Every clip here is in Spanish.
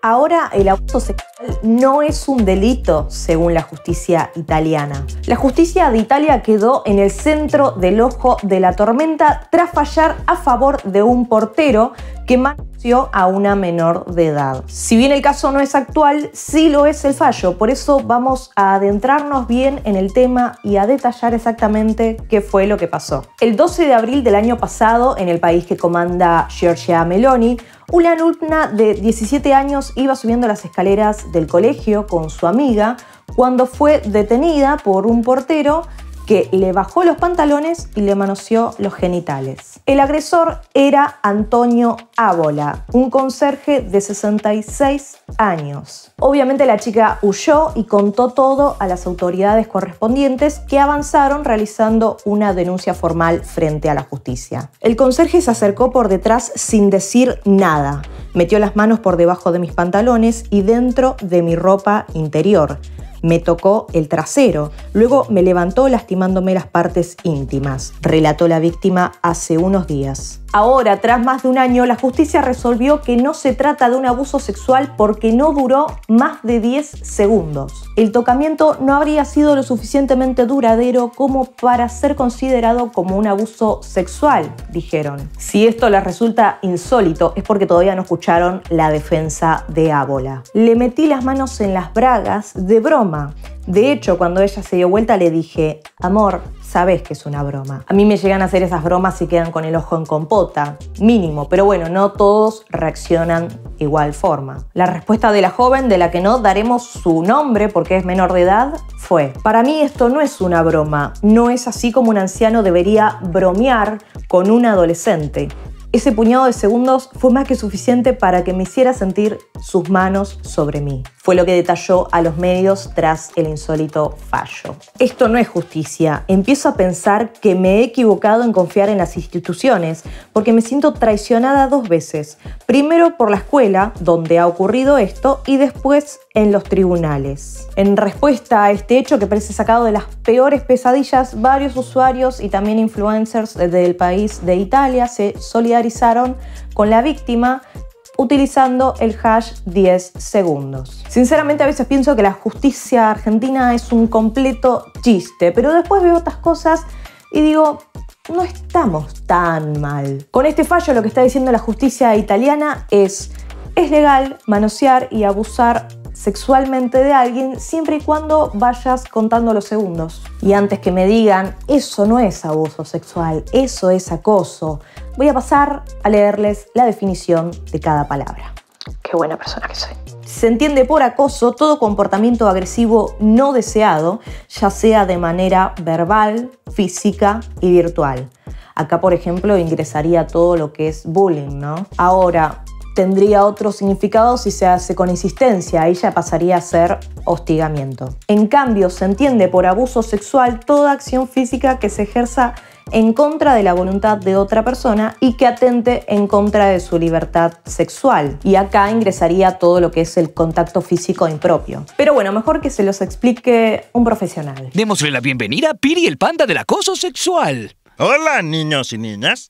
Ahora el abuso sexual no es un delito según la justicia italiana. La justicia de Italia quedó en el centro del ojo de la tormenta tras fallar a favor de un portero que manoseó a una menor de edad. Si bien el caso no es actual, sí lo es el fallo. Por eso vamos a adentrarnos bien en el tema y a detallar exactamente qué fue lo que pasó. El 12 de abril del año pasado, en el país que comanda Giorgia Meloni, una alumna de 17 años iba subiendo las escaleras del colegio con su amiga cuando fue detenida por un portero que le bajó los pantalones y le manoseó los genitales. El agresor era Antonio Ábola, un conserje de 66 años. Obviamente la chica huyó y contó todo a las autoridades correspondientes, que avanzaron realizando una denuncia formal frente a la justicia. El conserje se acercó por detrás sin decir nada. Metió las manos por debajo de mis pantalones y dentro de mi ropa interior. Me tocó el trasero, luego me levantó lastimándome las partes íntimas, relató la víctima hace unos días. Ahora, tras más de un año, la justicia resolvió que no se trata de un abuso sexual porque no duró más de 10 segundos. El tocamiento no habría sido lo suficientemente duradero como para ser considerado como un abuso sexual, dijeron. Si esto les resulta insólito, es porque todavía no escucharon la defensa de Ábola. Le metí las manos en las bragas de broma. De hecho, cuando ella se dio vuelta le dije: amor, sabes que es una broma. A mí me llegan a hacer esas bromas y quedan con el ojo en compota, mínimo, pero bueno, no todos reaccionan igual forma. La respuesta de la joven, de la que no daremos su nombre porque es menor de edad, fue: para mí esto no es una broma, no es así como un anciano debería bromear con un adolescente. Ese puñado de segundos fue más que suficiente para que me hiciera sentir sus manos sobre mí. Fue lo que detalló a los medios tras el insólito fallo. Esto no es justicia. Empiezo a pensar que me he equivocado en confiar en las instituciones, porque me siento traicionada 2 veces. Primero por la escuela, donde ha ocurrido esto, y después en los tribunales. En respuesta a este hecho que parece sacado de las peores pesadillas, varios usuarios y también influencers del país de Italia se solidarizaron con la víctima utilizando el hash 10 segundos. Sinceramente, a veces pienso que la justicia argentina es un completo chiste, pero después veo otras cosas y digo: no estamos tan mal. Con este fallo lo que está diciendo la justicia italiana es legal manosear y abusar sexualmente de alguien siempre y cuando vayas contando los segundos. Y antes que me digan: eso no es abuso sexual, eso es acoso, voy a pasar a leerles la definición de cada palabra. Qué buena persona que soy. Se entiende por acoso todo comportamiento agresivo no deseado, ya sea de manera verbal, física y virtual. Acá, por ejemplo, ingresaría todo lo que es bullying, ¿no? Ahora, tendría otro significado si se hace con insistencia, ahí ya pasaría a ser hostigamiento. En cambio, se entiende por abuso sexual toda acción física que se ejerza en contra de la voluntad de otra persona y que atente en contra de su libertad sexual. Y acá ingresaría todo lo que es el contacto físico impropio. Pero bueno, mejor que se los explique un profesional. Démosle la bienvenida a Piri, el panda del acoso sexual. Hola, niños y niñas.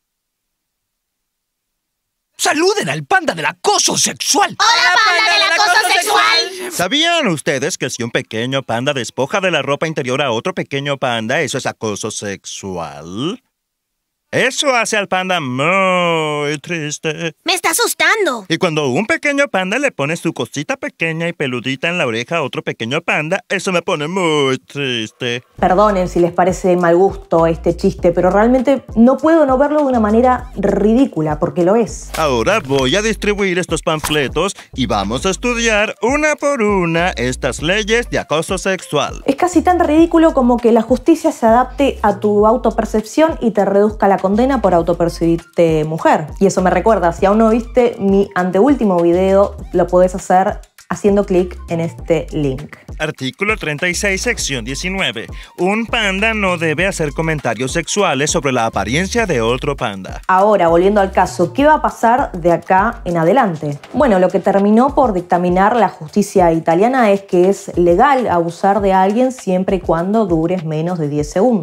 ¡Saluden al panda del acoso sexual! ¡Hola, panda del acoso sexual! ¿Sabían ustedes que si un pequeño panda despoja de la ropa interior a otro pequeño panda, eso es acoso sexual? Eso hace al panda muy triste. ¡Me está asustando! Y cuando un pequeño panda le pone su cosita pequeña y peludita en la oreja a otro pequeño panda, eso me pone muy triste. Perdonen si les parece de mal gusto este chiste, pero realmente no puedo no verlo de una manera ridícula, porque lo es. Ahora voy a distribuir estos panfletos y vamos a estudiar una por una estas leyes de acoso sexual. Es casi tan ridículo como que la justicia se adapte a tu autopercepción y te reduzca la condena por autopercibirte mujer. Y eso me recuerda, si aún no viste mi anteúltimo video, lo podés hacer haciendo clic en este link. Artículo 36, sección 19. Un panda no debe hacer comentarios sexuales sobre la apariencia de otro panda. Ahora, volviendo al caso, ¿qué va a pasar de acá en adelante? Bueno, lo que terminó por dictaminar la justicia italiana es que es legal abusar de alguien siempre y cuando dures menos de 10 segundos.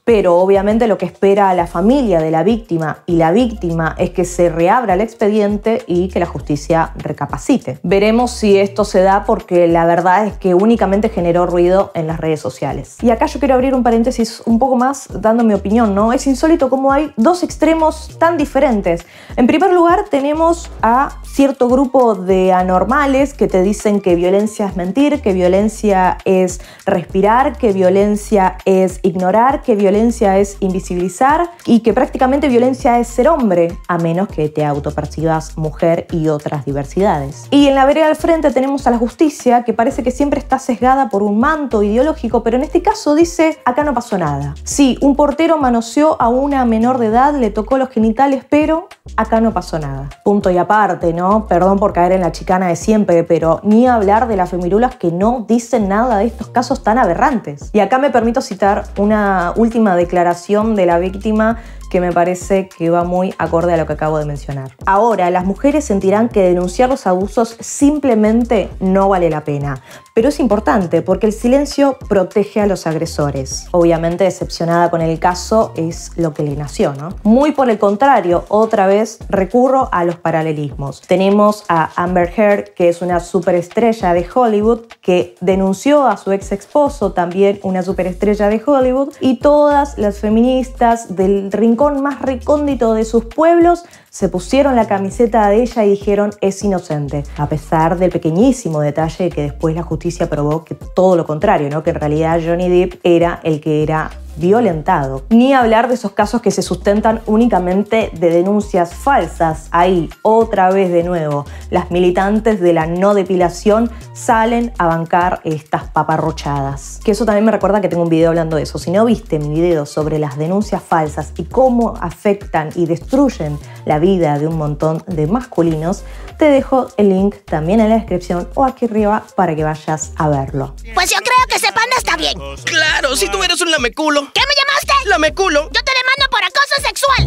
Pero obviamente lo que espera la familia de la víctima y la víctima es que se reabra el expediente y que la justicia recapacite. Veremos si esto se da, porque la verdad es que únicamente generó ruido en las redes sociales. Y acá yo quiero abrir un paréntesis un poco más dando mi opinión, ¿no? Es insólito cómo hay dos extremos tan diferentes. En primer lugar tenemos a cierto grupo de anormales que te dicen que violencia es mentir, que violencia es respirar, que violencia es ignorar, que violencia es invisibilizar y que prácticamente violencia es ser hombre, a menos que te autopercibas mujer y otras diversidades. Y en la vereda al frente tenemos a la justicia, que parece que siempre está sesgada por un manto ideológico, pero en este caso dice: acá no pasó nada. Sí, un portero manoseó a una menor de edad, le tocó los genitales, pero acá no pasó nada. Punto y aparte, ¿no? Perdón por caer en la chicana de siempre, pero ni hablar de las femirulas que no dicen nada de estos casos tan aberrantes. Y acá me permito citar una última declaración de la víctima que me parece que va muy acorde a lo que acabo de mencionar. Ahora, las mujeres sentirán que denunciar los abusos simplemente no vale la pena. Pero es importante porque el silencio protege a los agresores. Obviamente, decepcionada con el caso es lo que le nació, ¿no? Muy por el contrario, otra vez recurro a los paralelismos. Tenemos a Amber Heard, que es una superestrella de Hollywood, que denunció a su ex esposo, también una superestrella de Hollywood, y todas las feministas del rincón más recóndito de sus pueblos se pusieron la camiseta de ella y dijeron: es inocente, a pesar del pequeñísimo detalle que después la justicia probó que todo lo contrario, ¿no? Que en realidad Johnny Depp era el que era violentado. Ni hablar de esos casos que se sustentan únicamente de denuncias falsas. Ahí, otra vez de nuevo, las militantes de la no depilación salen a bancar estas paparrochadas. Que eso también me recuerda que tengo un video hablando de eso. Si no viste mi video sobre las denuncias falsas y cómo afectan y destruyen la vida de un montón de masculinos, te dejo el link también en la descripción o aquí arriba para que vayas a verlo. Pues yo creo que ese panda está bien. Claro, si tú eres un lameculo. ¿Qué me llamaste? Lameculo. Yo te demando por acoso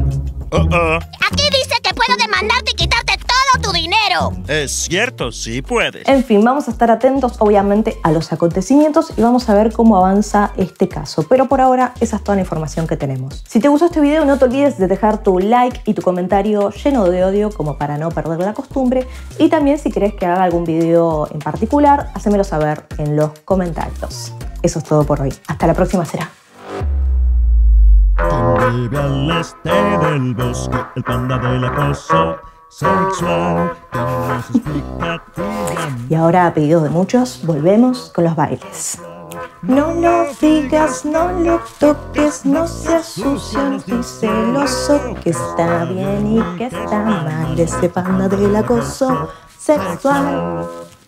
sexual. Aquí dice que puedo demandarte y quitarte todo tu dinero. Es cierto, sí puedes. En fin, vamos a estar atentos obviamente a los acontecimientos y vamos a ver cómo avanza este caso. Pero por ahora esa es toda la información que tenemos. Si te gustó este video, no te olvides de dejar tu like y tu comentario lleno de odio, como para no perder la costumbre. Y también, si querés que haga algún video en particular, hacémelo saber en los comentarios. Eso es todo por hoy. Hasta la próxima será. Quien vive al este del bosque, el panda del acoso sexual, tiene su explicativa. Y ahora, a pedido de muchos, volvemos con los bailes. No lo digas, no lo toques, no seas sucio, ni celoso, que está bien y que está mal ese panda del acoso sexual.